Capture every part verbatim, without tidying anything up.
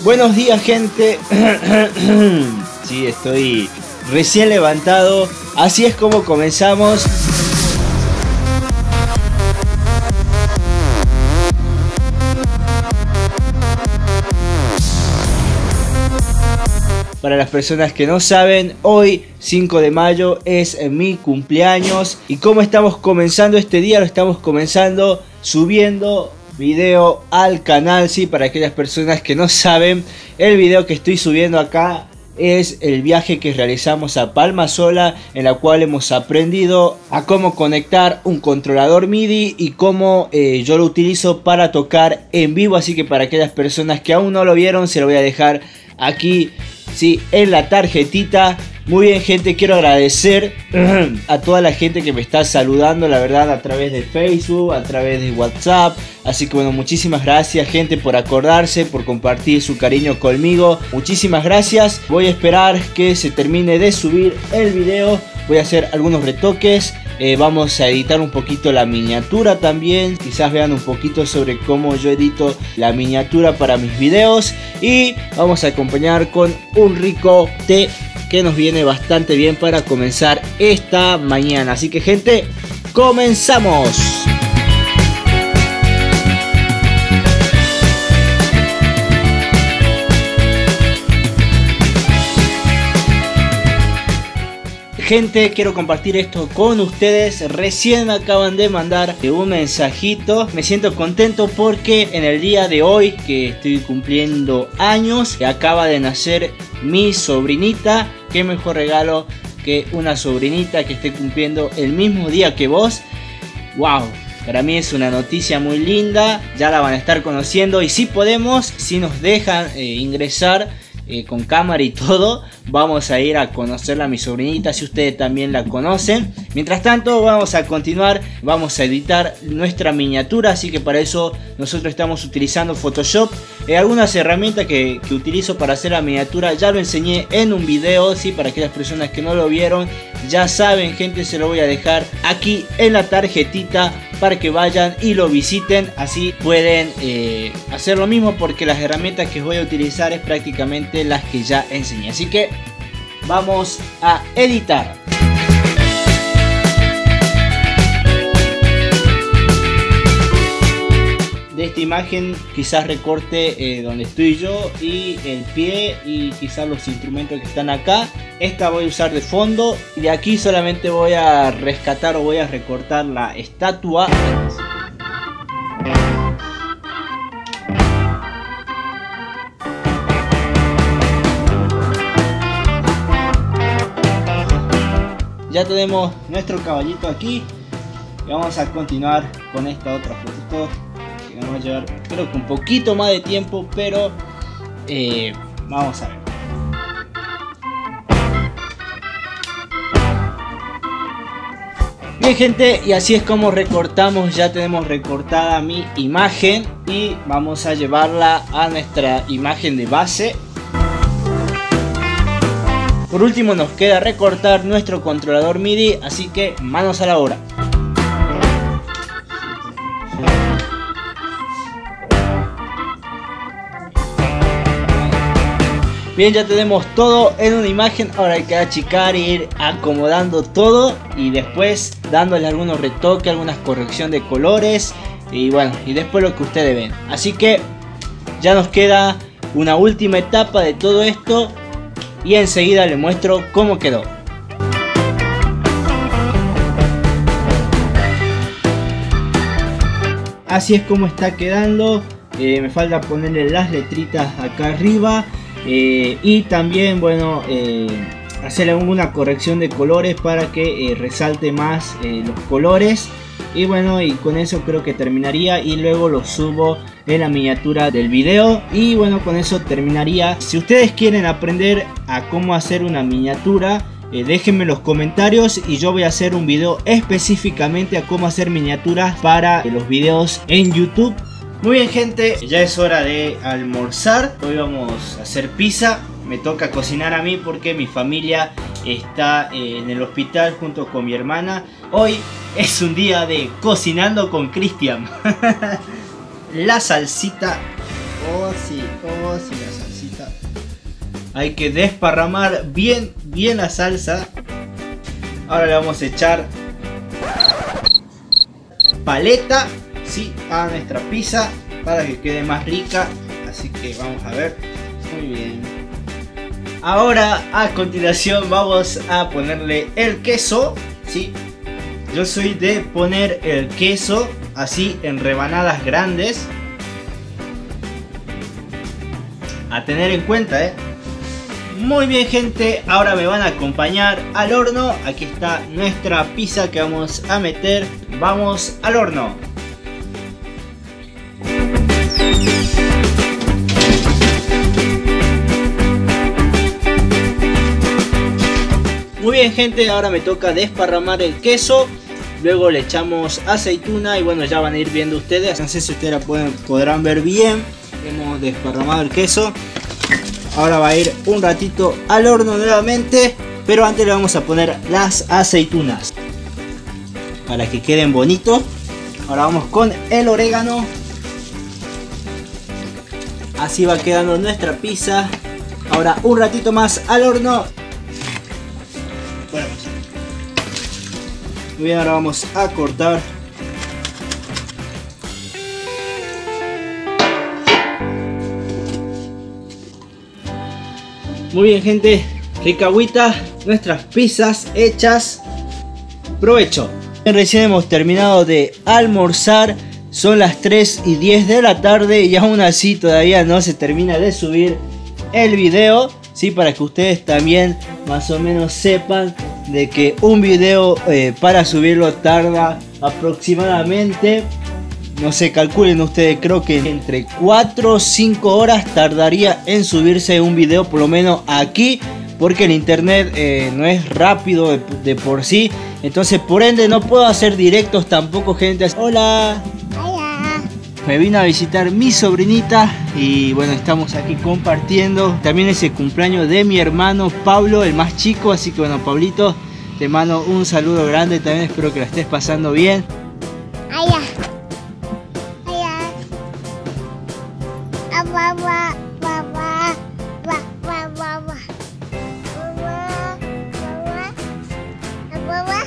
Buenos días, gente. Sí, estoy recién levantado. Así es como comenzamos. Para las personas que no saben, hoy cinco de mayo es mi cumpleaños. Y como estamos comenzando este día, lo estamos comenzando subiendo video al canal. Sí, para aquellas personas que no saben, el video que estoy subiendo acá es el viaje que realizamos a Palma Sola, en la cual hemos aprendido a cómo conectar un controlador MIDI y cómo eh, yo lo utilizo para tocar en vivo. Así que para aquellas personas que aún no lo vieron, se lo voy a dejar aquí, sí, en la tarjetita. Muy bien, gente, quiero agradecer a toda la gente que me está saludando, la verdad, a través de Facebook, a través de WhatsApp. Así que bueno, muchísimas gracias, gente, por acordarse, por compartir su cariño conmigo. Muchísimas gracias. Voy a esperar que se termine de subir el video. Voy a hacer algunos retoques. Eh, vamos a editar un poquito la miniatura también. Quizás vean un poquito sobre cómo yo edito la miniatura para mis videos. Y vamos a acompañar con un rico té que nos viene bastante bien para comenzar esta mañana. Así que, gente, comenzamos. Gente, quiero compartir esto con ustedes. Recién me acaban de mandar un mensajito. Me siento contento porque en el día de hoy, que estoy cumpliendo años, acaba de nacer mi sobrinita. Qué mejor regalo que una sobrinita que esté cumpliendo el mismo día que vos. Wow, para mí es una noticia muy linda. Ya la van a estar conociendo. Y si podemos, si nos dejan eh, ingresar Eh, con cámara y todo, vamos a ir a conocerla a mi sobrinita, si ustedes también la conocen. Mientras tanto, vamos a continuar, vamos a editar nuestra miniatura, así que para eso nosotros estamos utilizando Photoshop. Eh, algunas herramientas que, que utilizo para hacer la miniatura ya lo enseñé en un video, ¿sí? Para aquellas personas que no lo vieron, ya saben, gente, se lo voy a dejar aquí en la tarjetita para que vayan y lo visiten. Así pueden eh, hacer lo mismo, porque las herramientas que voy a utilizar es prácticamente las que ya enseñé. Así que vamos a editar. De esta imagen quizás recorte eh, donde estoy yo y el pie y quizás los instrumentos que están acá. Esta voy a usar de fondo y de aquí solamente voy a rescatar o voy a recortar la estatua. Ya tenemos nuestro caballito aquí y vamos a continuar con esta otra fotito que vamos a llevar, creo que un poquito más de tiempo, pero eh, vamos a ver. Bien, gente, y así es como recortamos. Ya tenemos recortada mi imagen y vamos a llevarla a nuestra imagen de base. Por último nos queda recortar nuestro controlador MIDI, así que manos a la obra. Bien, ya tenemos todo en una imagen. Ahora hay que achicar e ir acomodando todo y después dándole algunos retoques, algunas correcciones de colores y bueno, y después lo que ustedes ven. Así que ya nos queda una última etapa de todo esto y enseguida les muestro cómo quedó. Así es como está quedando. Eh, me falta ponerle las letritas acá arriba eh, y también, bueno, eh, hacer alguna corrección de colores para que eh, resalte más eh, los colores. Y bueno, y con eso creo que terminaría y luego lo subo en la miniatura del video. Y bueno, con eso terminaría. Si ustedes quieren aprender a cómo hacer una miniatura, eh, déjenme en los comentarios y yo voy a hacer un video específicamente a cómo hacer miniaturas para eh, los videos en YouTube. Muy bien, gente, ya es hora de almorzar. Hoy vamos a hacer pizza. Me toca cocinar a mí porque mi familia está eh, en el hospital junto con mi hermana. Hoy es un día de cocinando con Cristian. La salsita. Oh sí, oh sí, la salsita. Hay que desparramar bien, bien la salsa. Ahora le vamos a echar paleta, sí, a nuestra pizza para que quede más rica. Así que vamos a ver. Muy bien. Ahora a continuación vamos a ponerle el queso, sí. Yo soy de poner el queso así en rebanadas grandes. A tener en cuenta, eh. Muy bien, gente, ahora me van a acompañar al horno. Aquí está nuestra pizza que vamos a meter. Vamos al horno. Muy bien, gente, ahora me toca desparramar el queso. Luego le echamos aceituna y bueno, ya van a ir viendo ustedes. No sé si ustedes la pueden, podrán ver bien. Hemos desparramado el queso. Ahora va a ir un ratito al horno nuevamente, pero antes le vamos a poner las aceitunas para que queden bonitos. Ahora vamos con el orégano. Así va quedando nuestra pizza. Ahora un ratito más al horno. Bueno, muy bien, ahora vamos a cortar. Muy bien, gente, rica agüita, nuestras pizzas hechas. Provecho. Recién hemos terminado de almorzar. Son las tres y diez de la tarde y aún así todavía no se termina de subir el video. Sí, para que ustedes también más o menos sepan de que un video eh, para subirlo tarda aproximadamente, no sé, calculen ustedes, creo que entre cuatro o cinco horas tardaría en subirse un video, por lo menos aquí, porque el internet eh, no es rápido de, de por sí. Entonces por ende no puedo hacer directos tampoco, gente. Hola. Hola. Me vino a visitar mi sobrinita y bueno, estamos aquí compartiendo. También es el cumpleaños de mi hermano Pablo, el más chico. Así que bueno, Pablito, te mando un saludo grande también. Espero que la estés pasando bien. Hola. Hola. Papá, papá, papá, papá, papá.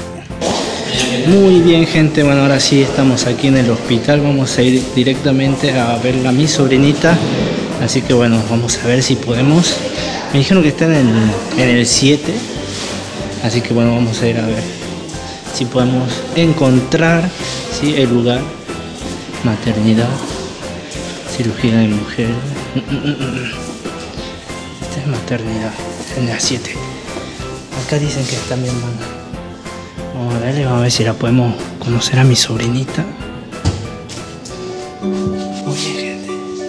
Muy bien, gente, bueno, ahora sí estamos aquí en el hospital. Vamos a ir directamente a ver a mi sobrinita. Así que bueno, vamos a ver si podemos. Me dijeron que está en el, en el siete. Así que bueno, vamos a ir a ver si podemos encontrar, ¿sí?, el lugar. Maternidad, cirugía de mujer. Esta es maternidad, en la siete. Acá dicen que también van. Vamos a verle, vamos a ver si la podemos conocer a mi sobrinita. Muy bien, gente.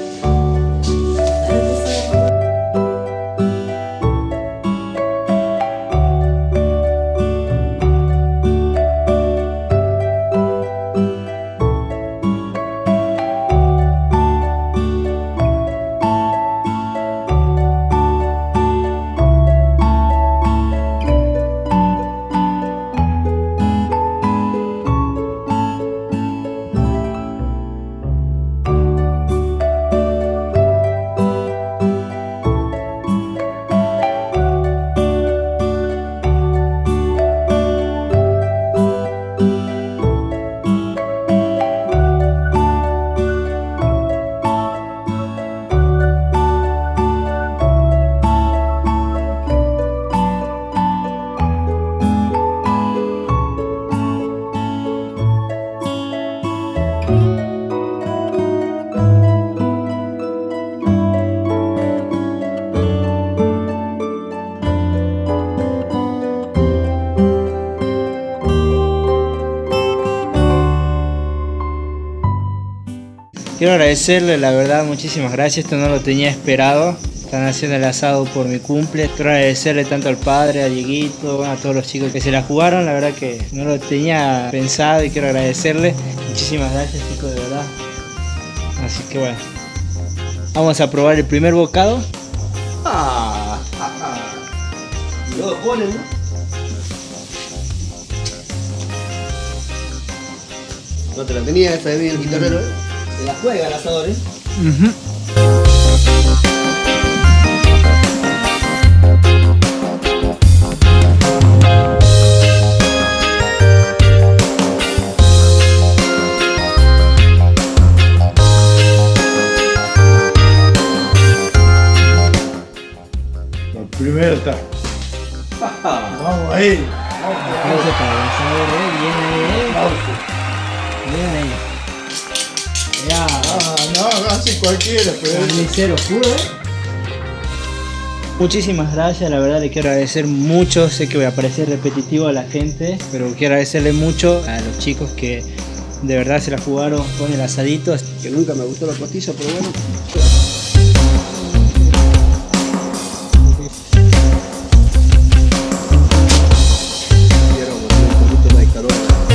Quiero agradecerle, la verdad, muchísimas gracias. Esto no lo tenía esperado. Están haciendo el asado por mi cumple. Quiero agradecerle tanto al padre, a Dieguito, a todos los chicos que se la jugaron. La verdad que no lo tenía pensado y quiero agradecerle. Muchísimas gracias, chicos, de verdad. Así que bueno, vamos a probar el primer bocado. Ah, ah, ah. Y luego ponen, ¿no? No te la tenía esa de el guitarrero, ¿eh? Se la juega el asador, ¿eh? Uh-huh. ahí. Aplauso para Gonzalo, eh. Bien ahí, eh. Bien ahí. Ya. Ah, no, así cualquiera, pero. Carnicero puro, eh. Muchísimas gracias, la verdad le quiero agradecer mucho. Sé que voy a parecer repetitivo a la gente, pero quiero agradecerle mucho a los chicos que de verdad se la jugaron con el asadito. Que nunca me gustó la costilla, pero bueno. Quiero un poquito más de calor.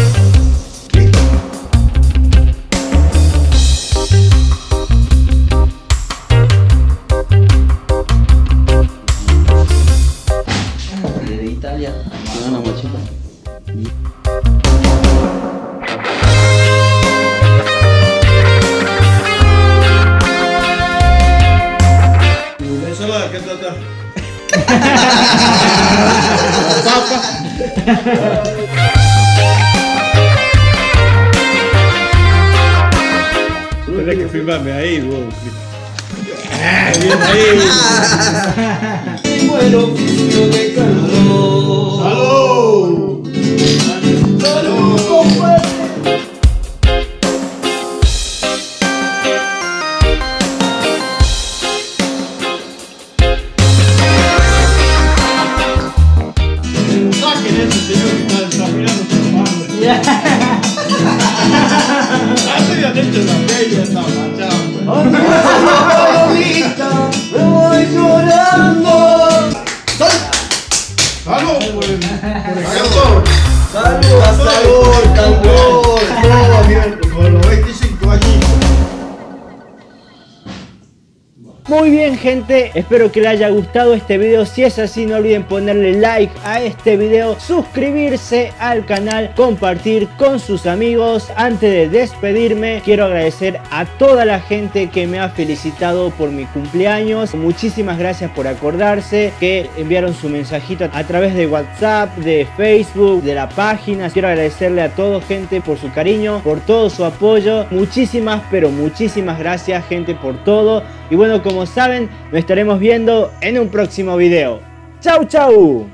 De Italia. No, no, machita. Ensalada, ¿qué trata? Tenés que filmarme ahí, vos. Ah, bien ahí. Bueno, oficio de calor. ¡Salud! ¡Salud! Saquen ese señor que está desafinando su mano. Así ya hecho la bella está manchado, pues. Me voy llorando. ¡Salud, pues! ¡Salud! ¡Salud! ¡Salud! ¡Tambor! Todo abierto, con los veinticinco añitos. Muy bien, gente, espero que les haya gustado este video. Si es así, no olviden ponerle like a este video, suscribirse al canal, compartir con sus amigos. Antes de despedirme, quiero agradecer a toda la gente que me ha felicitado por mi cumpleaños. Muchísimas gracias por acordarse, que enviaron su mensajito a través de WhatsApp, de Facebook, de la página. Quiero agradecerle a toda gente por su cariño, por todo su apoyo. Muchísimas, pero muchísimas gracias, gente, por todo. Y bueno, como saben, nos estaremos viendo en un próximo video. ¡Chau, chau!